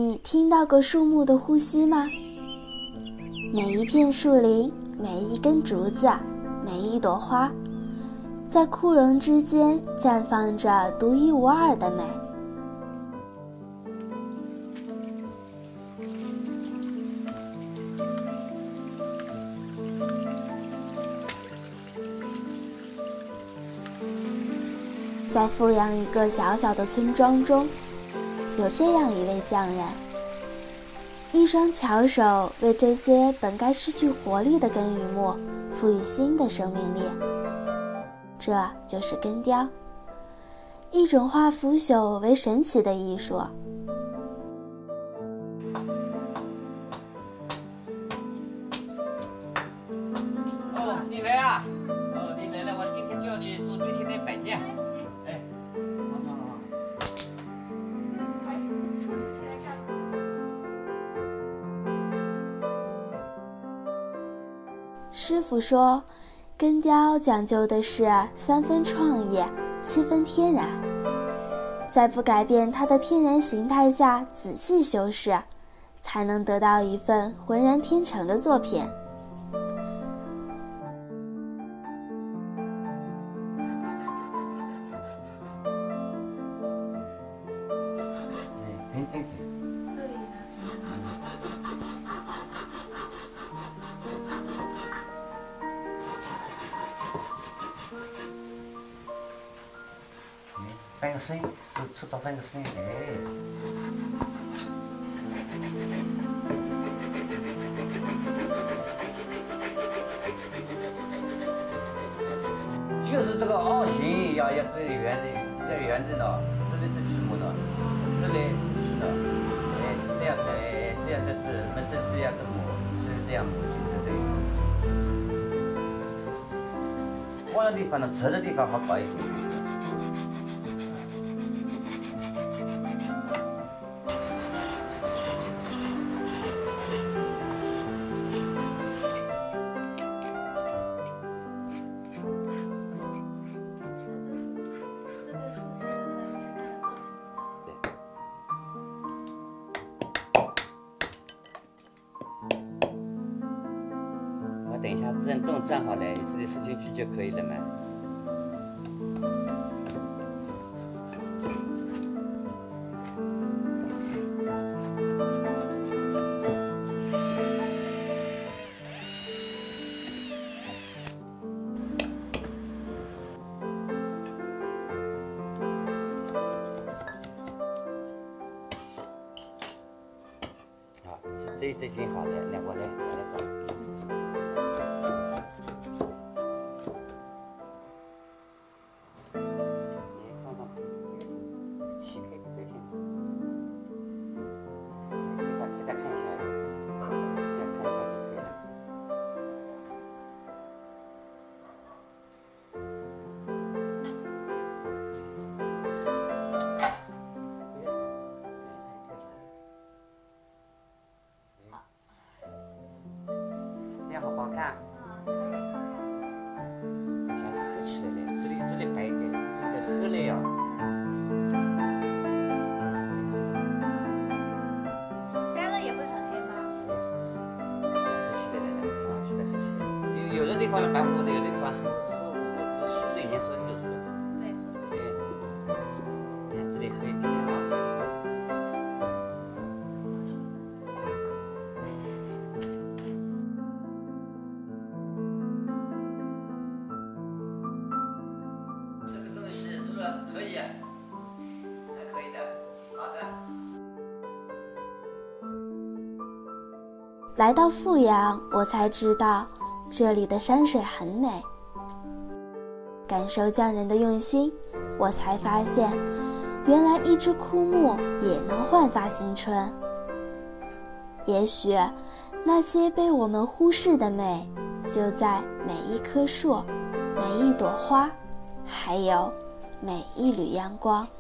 你听到过树木的呼吸吗？每一片树林，每一根竹子，每一朵花，在枯荣之间绽放着独一无二的美。在富阳一个小小的村庄中，有这样一位匠人，一双巧手为这些本该失去活力的根与木赋予新的生命力。这就是根雕，一种化腐朽为神奇的艺术。 哦，你来啊！哦，你来了，我今天叫你做最前面摆件。哎，好。 师傅说，根雕讲究的是3分创意，7分天然，在不改变它的天然形态下仔细修饰，才能得到一份浑然天成的作品。 翻个身，出到翻个身，哎。就是这个凹形要这里圆的呢，这里这锯木的，这里是的，哎，这样的，哎，这样的字，那这样的木，这样木，就这意思。弯的地方呢，直的地方好搞一些。等一下，震动站好了，你自己伸进去就可以了嘛。好，这已经好了，那我来搞。好不好看？好像合起来了，这里白一点，这个合了呀。 干了也会很黑吗？ 合起来了，上去的合起来。有的地方白糊的，有的地方黑素的颜色就是。对。对，这里黑一点啊。可以，还可以的，好的。 来到富阳，我才知道这里的山水很美。感受匠人的用心，我才发现，原来一枝枯木也能焕发新春。也许，那些被我们忽视的美，就在每一棵树、每一朵花，还有每一缕阳光。